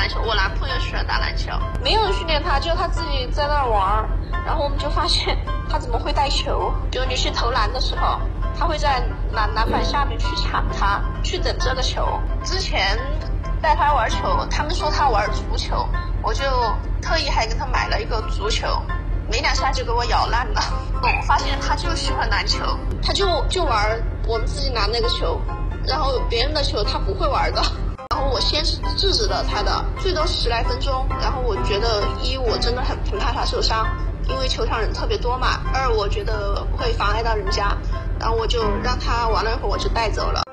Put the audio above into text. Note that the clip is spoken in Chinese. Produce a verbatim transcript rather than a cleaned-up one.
篮球，我男朋友喜欢打篮球，没有人训练他，就他自己在那玩。然后我们就发现他怎么会带球，比如你去投篮的时候，他会在篮篮板下面去抢它，去等这个球。之前带他玩球，他们说他玩足球，我就特意还给他买了一个足球，没两下就给我咬烂了。我发现他就喜欢篮球，他就就玩我们自己拿那个球，然后别人的球他不会玩的。然后我先是制止了他的，最多十来分钟。然后我觉得一我真的很很怕他受伤，因为球场人特别多嘛。二我觉得会妨碍到人家，然后我就让他玩了一会儿，我就带走了。